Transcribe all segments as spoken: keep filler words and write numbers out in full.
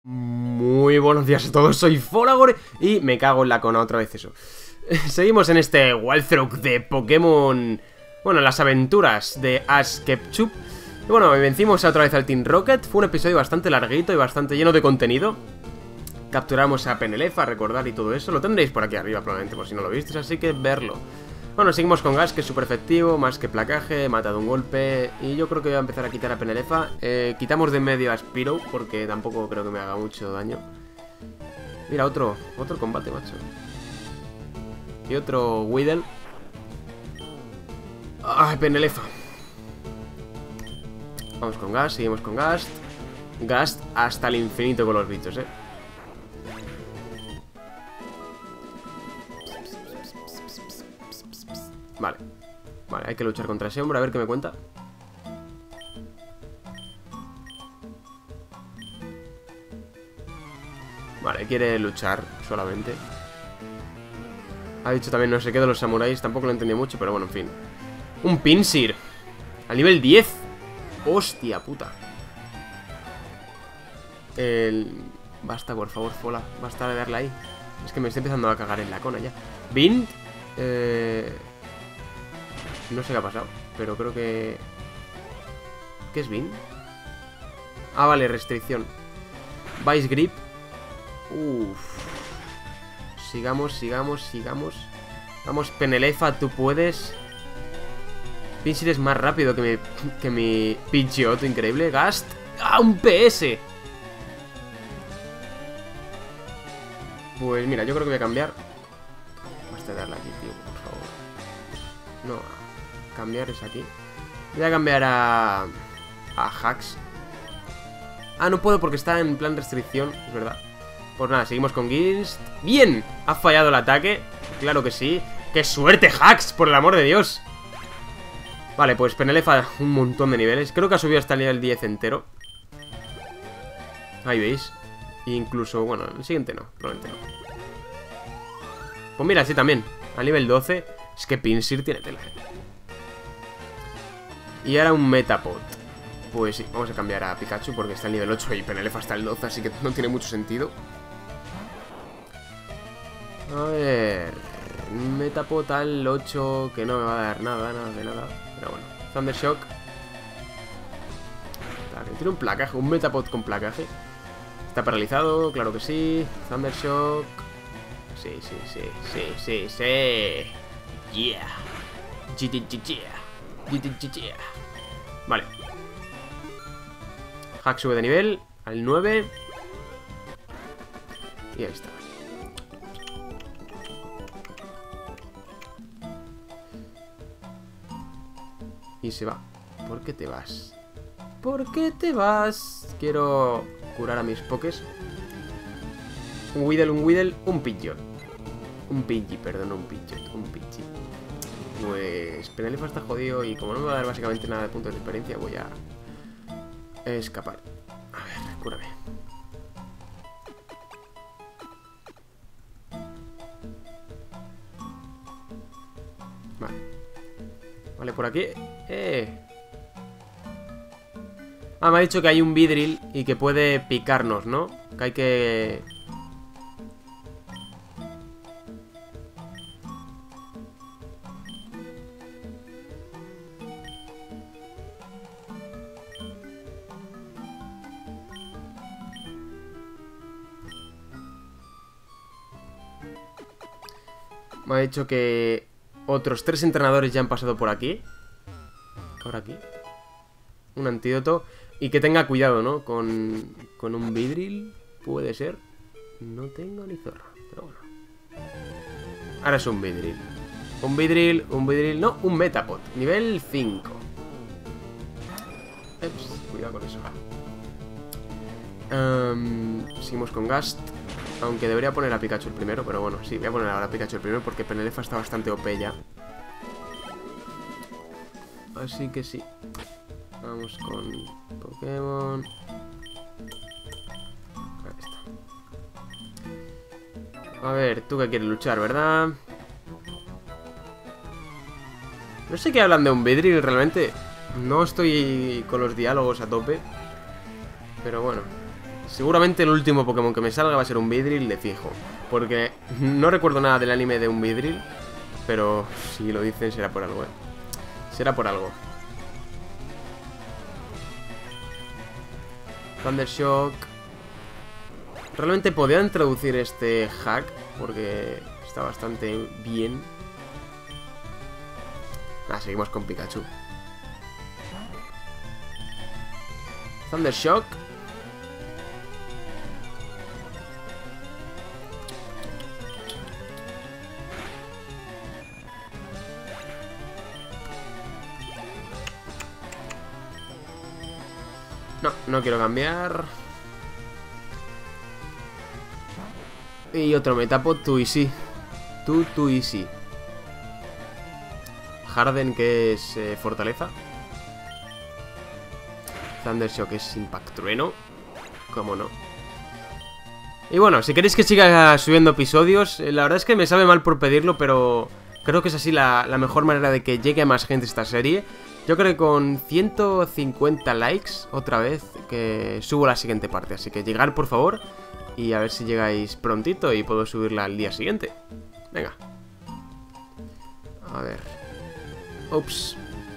Muy buenos días a todos, soy Folagore y me cago en la cona otra vez eso. Seguimos en este walkthrough de Pokémon, bueno, las aventuras de Ash Ketchum. Y bueno, vencimos otra vez al Team Rocket, fue un episodio bastante larguito y bastante lleno de contenido. Capturamos a Penelefa, recordar y todo eso, lo tendréis por aquí arriba probablemente por si no lo visteis, así que verlo. Bueno, seguimos con Gas, que es súper efectivo, más que placaje, mata de un golpe. Y yo creo que voy a empezar a quitar a Penelefa. eh, Quitamos de en medio a Spearow, porque tampoco creo que me haga mucho daño. Mira, otro, otro combate, macho. Y otro Weedle. ¡Ay, Penelefa! Vamos con Gas, seguimos con Gas. Gas hasta el infinito con los bichos, eh. Vale, vale, hay que luchar contra ese hombre, a ver qué me cuenta. Vale, quiere luchar solamente. Ha dicho también no sé qué de los samuráis, tampoco lo entendí mucho, pero bueno, en fin. Un Pinsir al nivel diez. Hostia puta. El... Basta, por favor, Fola, basta de darle ahí. Es que me estoy empezando a cagar en la cona ya. Vint Eh... No sé qué ha pasado, pero creo que... ¿Qué es Bin? Ah, vale, restricción. Vice Grip. Uff. Sigamos, sigamos, sigamos. Vamos, Penelefa, tú puedes. Pinsir es más rápido que mi, que mi Pidgeotto, increíble. Gast. ¡Ah, un P S! Pues mira, yo creo que voy a cambiar. Basta de darle aquí, tío, por favor. No... Cambiar es aquí. Voy a cambiar a... A Hax. Ah, no puedo porque está en plan restricción, es verdad. Pues nada, seguimos con Ginst. ¡Bien! Ha fallado el ataque. Claro que sí. ¡Qué suerte, Hax! Por el amor de Dios. Vale, pues Penelefa un montón de niveles. Creo que ha subido hasta el nivel diez entero. Ahí veis. Incluso, bueno, el siguiente no, probablemente no. Pues mira, sí también. A nivel doce. Es que Pinsir tiene tela. Y ahora un Metapod. Pues sí, vamos a cambiar a Pikachu porque está al nivel ocho y Penelefa está al doce, así que no tiene mucho sentido. A ver... Metapod al ocho, que no me va a dar nada, nada de nada. Pero bueno, Thunder Shock. Tiene un placaje, un Metapod con placaje. Está paralizado, claro que sí. Thunder Shock. Sí, sí, sí, sí, sí, sí. Yeah. Yeah. Vale. Hack sube de nivel al nueve. Y ahí está. Y se va. ¿Por qué te vas? ¿Por qué te vas? Quiero curar a mis pokés. Un Weedle, un Weedle, un Pidgeot. Un Pidgey, perdón, un Pidgeot, un Pidgey. Pues Penelefa está jodido y como no me va a dar básicamente nada de puntos de experiencia, voy a escapar. A ver, cúrame. Vale. Vale, por aquí. Eh. Ah, me ha dicho que hay un Vidril y que puede picarnos, ¿no? Que hay que... Me ha dicho que otros tres entrenadores ya han pasado por aquí. Ahora aquí. Un antídoto. Y que tenga cuidado, ¿no? Con, con un Vidril. Puede ser. No tengo ni zorra. Pero bueno. Ahora es un Vidril. Un Vidril, un Vidril. No, un Metapod. Nivel cinco. Ups, cuidado con eso. Um, seguimos con Gast. Aunque debería poner a Pikachu el primero, pero bueno, sí, voy a poner ahora a Pikachu el primero porque Penelefa está bastante O P ya. Así que sí. Vamos con Pokémon. Ahí está. A ver, tú que quieres luchar, ¿verdad? No sé qué hablan de un Vidril realmente. No estoy con los diálogos a tope. Pero bueno. Seguramente el último Pokémon que me salga va a ser un Vidril de fijo. Porque no recuerdo nada del anime de un Vidril. Pero si lo dicen será por algo, eh. Será por algo. Thundershock. Realmente podrían traducir este hack, porque está bastante bien. Ah, seguimos con Pikachu. Thundershock. No, no quiero cambiar. Y otro me tapo, tú y sí. Tú, tú y sí. Harden, que es eh, fortaleza. Thundershock es Impact Trueno. Cómo no. Y bueno, si queréis que siga subiendo episodios, eh, la verdad es que me sabe mal por pedirlo, pero creo que es así la, la mejor manera de que llegue a más gente esta serie. Yo creo que con ciento cincuenta likes, otra vez, que subo la siguiente parte. Así que llegar, por favor, y a ver si llegáis prontito y puedo subirla al día siguiente. Venga. A ver. Ups.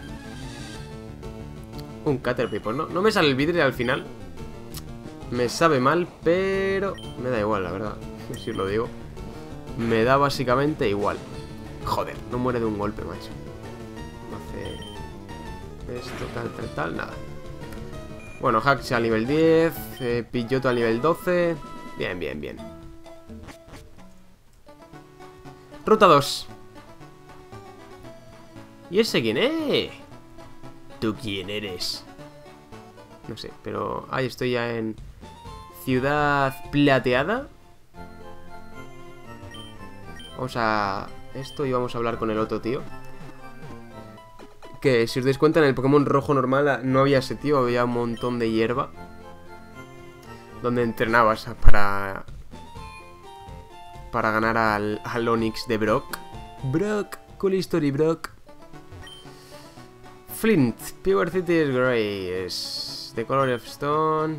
Un Caterpie, ¿no? No me sale el vidrio al final. Me sabe mal, pero me da igual, la verdad. Si os lo digo. Me da básicamente igual. Joder, no muere de un golpe, macho. No hace esto, tal, tal, tal, nada. Bueno, Hax a nivel diez, eh, Pidgeotto a nivel doce. Bien, bien, bien. Ruta dos. ¿Y ese quién es? ¿Tú quién eres? No sé, pero... ahí estoy ya en... Ciudad Plateada. Vamos a... esto y vamos a hablar con el otro tío. Que si os dais cuenta, en el Pokémon rojo normal no había ese tío, había un montón de hierba. Donde entrenabas para... para ganar al, al Onix de Brock. Brock, cool story, Brock. Flint, Pure City is Grey, es The Color of Stone.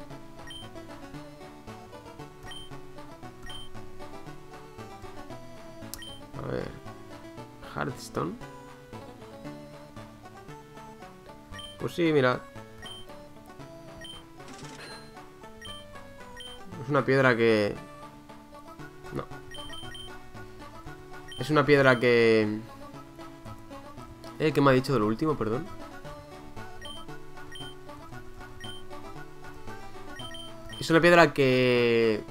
A ver, Hearthstone. Pues sí, mira. Es una piedra que... no. Es una piedra que... Eh, ¿qué me ha dicho de lo último? Perdón. Es una piedra que...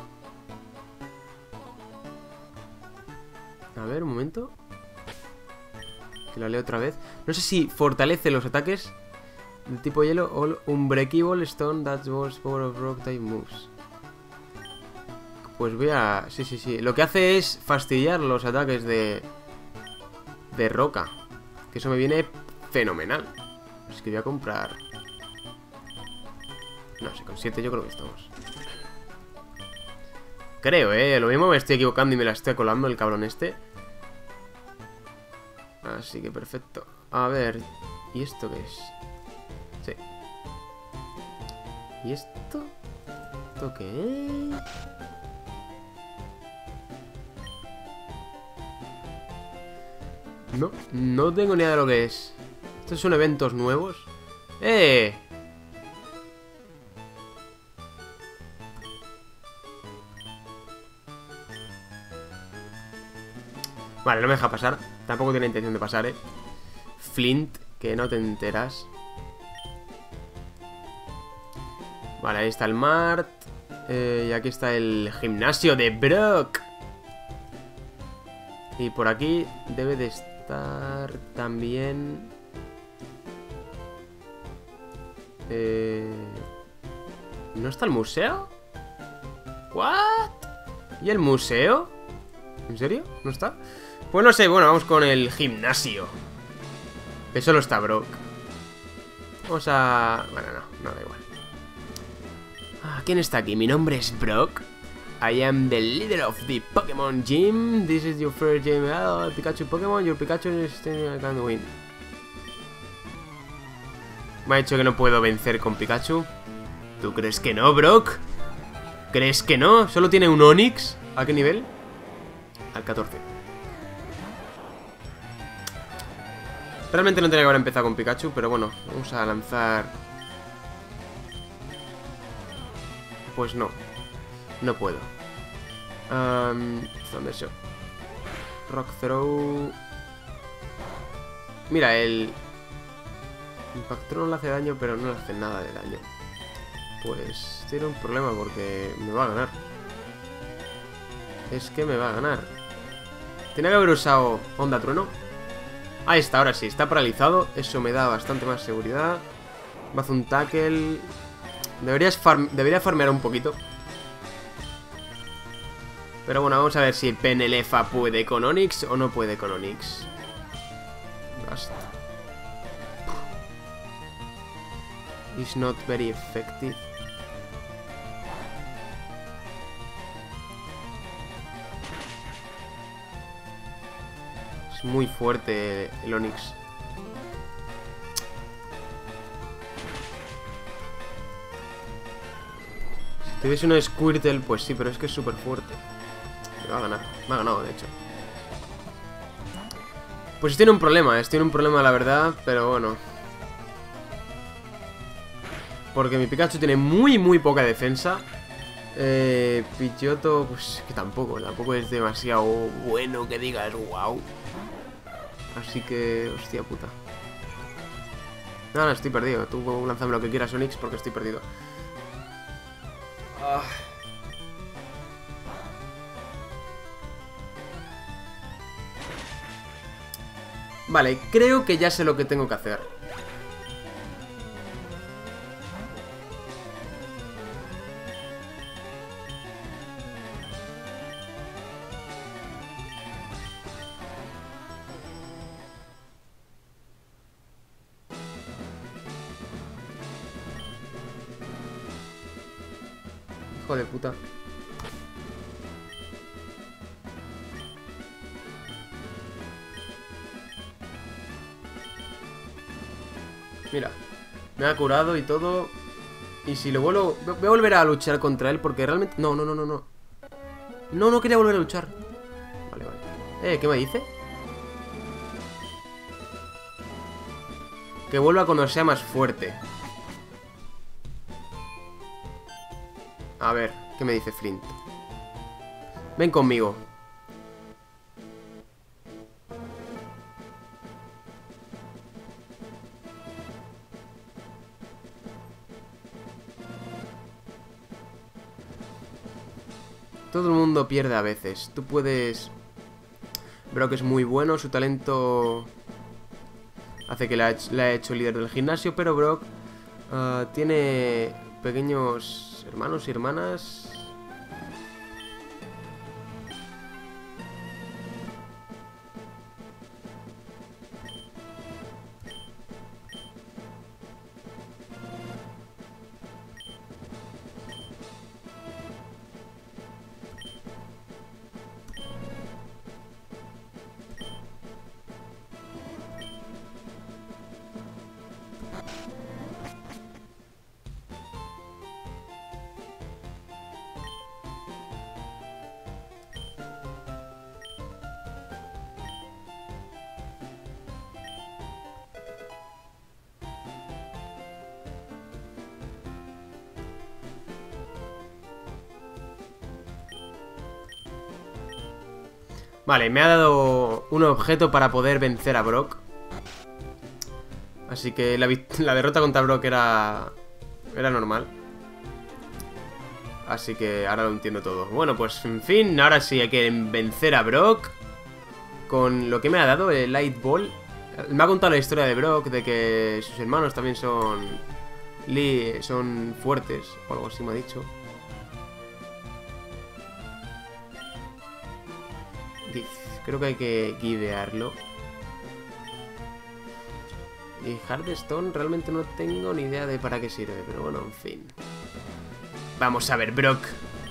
a ver, un momento. Que la leo otra vez. No sé si fortalece los ataques del tipo hielo o Unbreakable Stone that was power of rock type moves. Pues voy a... sí, sí, sí. Lo que hace es fastidiar los ataques de... de roca. Que eso me viene fenomenal. Es que voy a comprar... no sé, con siete yo creo que estamos. Creo, eh. Lo mismo me estoy equivocando y me la estoy colando el cabrón este. Así que perfecto. A ver... ¿y esto qué es? Sí. ¿Y esto? ¿Esto qué es? No, no tengo ni idea de lo que es. ¿Estos son eventos nuevos? ¡Eh! Vale, no me deja pasar. Tampoco tiene intención de pasar, ¿eh? Flint, que no te enteras. Vale, ahí está el Mart. Eh, y aquí está el gimnasio de Brock. Y por aquí debe de estar también... Eh... ¿no está el museo? ¿What? ¿Y el museo? ¿En serio? ¿No está? Pues no sé, bueno, vamos con el gimnasio. Que solo está Brock. Vamos a... bueno, no, no da igual. Ah, ¿quién está aquí? Mi nombre es Brock. I am the leader of the Pokemon Gym. This is your first gym. Oh, Pikachu Pokemon. Your Pikachu is still I can't win. Me ha dicho que no puedo vencer con Pikachu. ¿Tú crees que no, Brock? ¿Crees que no? ¿Solo tiene un Onix? ¿A qué nivel? Al catorce. Realmente no tenía que haber empezado con Pikachu, pero bueno, vamos a lanzar... Pues no. No puedo. Um, Thunder Shock. Rock Throw... Mira, el... Impactron no le hace daño, pero no le hace nada de daño. Pues tiene un problema porque me va a ganar. Es que me va a ganar. Tenía que haber usado Onda Trueno. Ahí está, ahora sí, está paralizado. Eso me da bastante más seguridad. Me hace un tackle. Deberías farm... Debería farmear un poquito. Pero bueno, vamos a ver si Penelefa puede con Onix o no puede con Onix. Basta. It's not very effective. Es muy fuerte el Onix. Si tuviese uno Squirtle, pues sí, pero es que es súper fuerte. Me va a ganar. Me ha ganado, de hecho. Pues tiene un problema, es tiene un problema la verdad, pero bueno. Porque mi Pikachu tiene muy, muy poca defensa. Eh, Pidgeotto, pues que tampoco, tampoco es demasiado bueno que digas, wow. Así que, hostia puta. No, no, estoy perdido. Tú lánzame lo que quieras, Onix, porque estoy perdido. Ah. Vale, creo que ya sé lo que tengo que hacer. Hijo de puta. Mira, me ha curado y todo. Y si lo vuelvo... Voy a volver a luchar contra él porque realmente... No, no, no, no, no. No, no quería volver a luchar. Vale, vale. Eh, ¿qué me dice? Que vuelva cuando sea más fuerte. A ver, ¿qué me dice Flint? Ven conmigo. Todo el mundo pierde a veces. Tú puedes... Brock es muy bueno, su talento hace que le haya hecho líder del gimnasio, pero Brock uh, tiene pequeños hermanos y hermanas. Vale, me ha dado un objeto para poder vencer a Brock. Así que la, la derrota contra Brock era... Era normal. Así que ahora lo entiendo todo. Bueno, pues en fin, ahora sí hay que vencer a Brock. Con lo que me ha dado, el Light Ball. Me ha contado la historia de Brock, de que sus hermanos también son... Lee, son fuertes, o algo así me ha dicho. Creo que hay que guidearlo. Y Hardstone realmente no tengo ni idea de para qué sirve, pero bueno, en fin. Vamos a ver, Brock.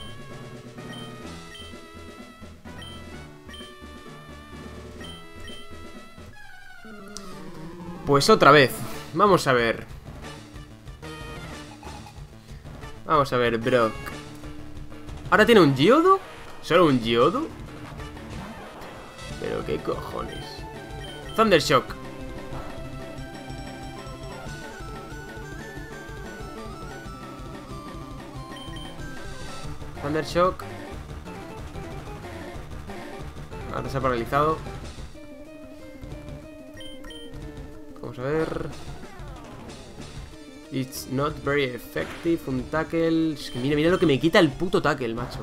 Pues otra vez. Vamos a ver. Vamos a ver, Brock. ¿Ahora tiene un Geodude? ¿Solo un Geodude? Pero qué cojones. Thunder Shock. Thunder Shock. Ahora se ha paralizado. Vamos a ver. It's not very effective. Un tackle. Es que mira, mira lo que me quita el puto tackle, macho.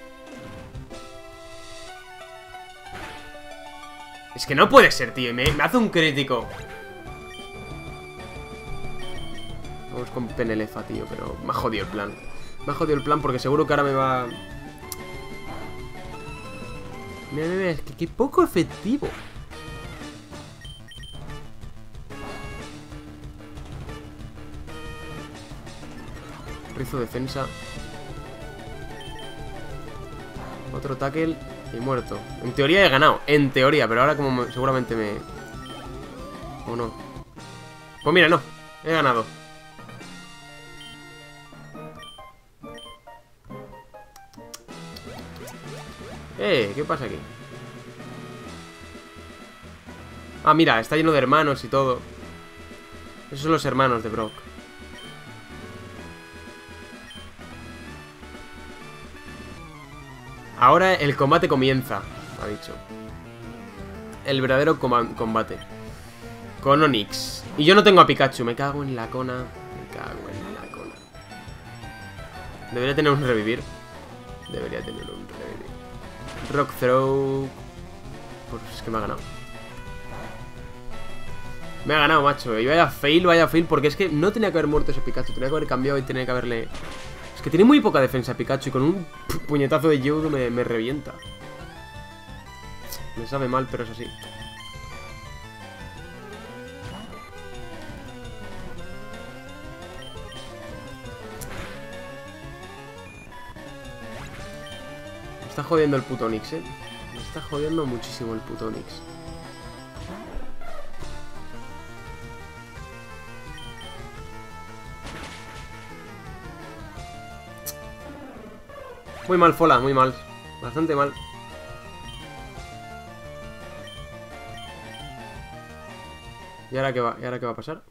Es que no puede ser, tío. Me, me hace un crítico. Vamos con Penelefa, tío. Pero me ha jodido el plan. Me ha jodido el plan porque seguro que ahora me va... Mira, mira, mira. Es que qué poco efectivo. Rizo defensa. Otro tackle y muerto. En teoría he ganado, en teoría, pero ahora como me, seguramente me... ¿O no? Pues mira, no, he ganado. Eh, ¿qué pasa aquí? Ah, mira, está lleno de hermanos y todo. Esos son los hermanos de Brock. Ahora el combate comienza, ha dicho. El verdadero combate. Con Onix. Y yo no tengo a Pikachu, me cago en la cona. Me cago en la cona. Debería tener un revivir. Debería tener un revivir. Rock Throw. Pues es que me ha ganado. Me ha ganado, macho. Y vaya fail, vaya fail. Porque es que no tenía que haber muerto ese Pikachu. Tenía que haber cambiado y tenía que haberle... Es que tiene muy poca defensa Pikachu y con un puñetazo de Geodude me, me revienta. Me sabe mal, pero es así. Me está jodiendo el puto Onix, eh. Me está jodiendo muchísimo el puto Onix. Muy mal, Fola, muy mal. Bastante mal. ¿Y ahora qué va? ¿Y ahora qué va a pasar?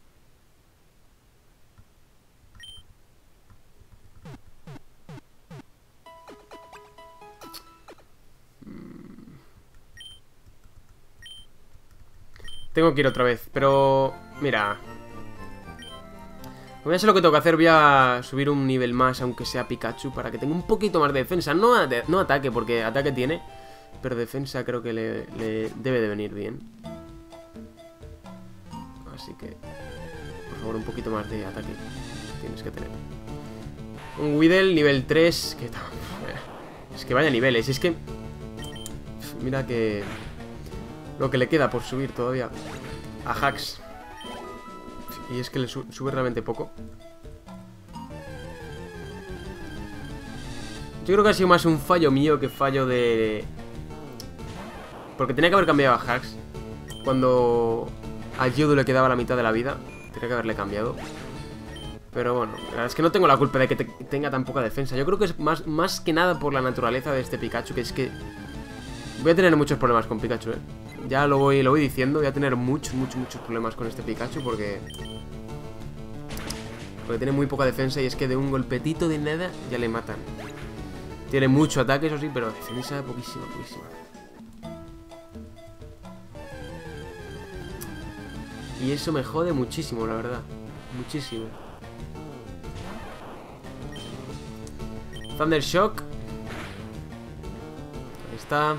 Tengo que ir otra vez, pero... Mira... Voy a hacer lo que tengo que hacer, voy a subir un nivel más, aunque sea Pikachu, para que tenga un poquito más de defensa. No, a de, no ataque, porque ataque tiene, pero defensa creo que le, le debe de venir bien. Así que, por favor, un poquito más de ataque tienes que tener. Un Weedle, nivel tres, que tal. Es que vaya niveles, es que... Mira que... Lo que le queda por subir todavía a Hacks. Y es que le su sube realmente poco. Yo creo que ha sido más un fallo mío que fallo de... Porque tenía que haber cambiado a Hacks. Cuando a Geodude le quedaba la mitad de la vida, tenía que haberle cambiado. Pero bueno, la verdad es que no tengo la culpa de que te tenga tan poca defensa. Yo creo que es más, más que nada por la naturaleza de este Pikachu, que es que... Voy a tener muchos problemas con Pikachu, eh. Ya lo voy, lo voy diciendo, voy a tener muchos, muchos, muchos problemas con este Pikachu porque... Porque tiene muy poca defensa y es que de un golpetito de nada ya le matan. Tiene mucho ataque, eso sí, pero defensa poquísima, poquísima. Y eso me jode muchísimo, la verdad. Muchísimo. Thunder Shock. Ahí está.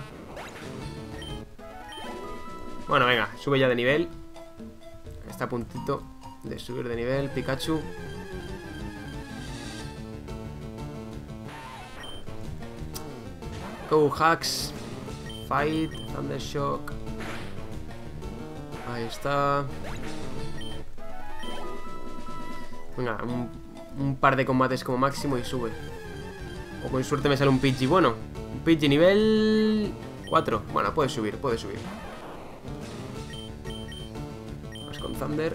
Bueno, venga, sube ya de nivel. Está a puntito de subir de nivel, Pikachu. Go Hacks. Fight, Thunder Shock. Ahí está. Venga, un, un par de combates como máximo y sube. O con suerte me sale un Pidgey bueno. Un Pidgey nivel cuatro. Bueno, puede subir, puede subir. Con Thunder.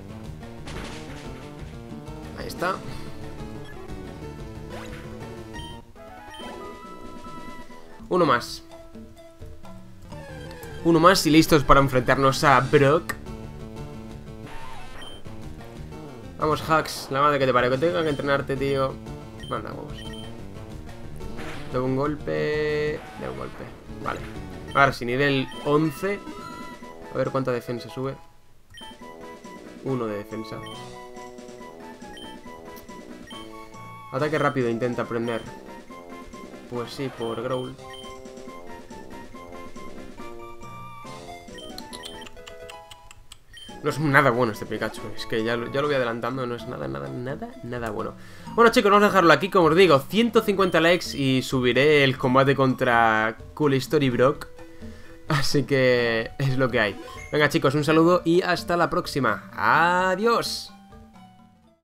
Ahí está. Uno más. Uno más y listos para enfrentarnos a Brock. Vamos, Hux, la madre que te pare, que tenga que entrenarte, tío. Manda huevos. De un golpe. De un golpe. Vale. Ahora sí, nivel once. A ver cuánta defensa sube. Uno de defensa. Ataque rápido, intenta aprender. Pues sí, por Growl. No es nada bueno este Pikachu, es que ya lo, ya lo voy adelantando, no es nada, nada, nada, nada bueno. Bueno, chicos, vamos a dejarlo aquí, como os digo, ciento cincuenta likes y subiré el combate contra Cool Story Brock. Así que es lo que hay. Venga, chicos, un saludo y hasta la próxima. ¡Adiós!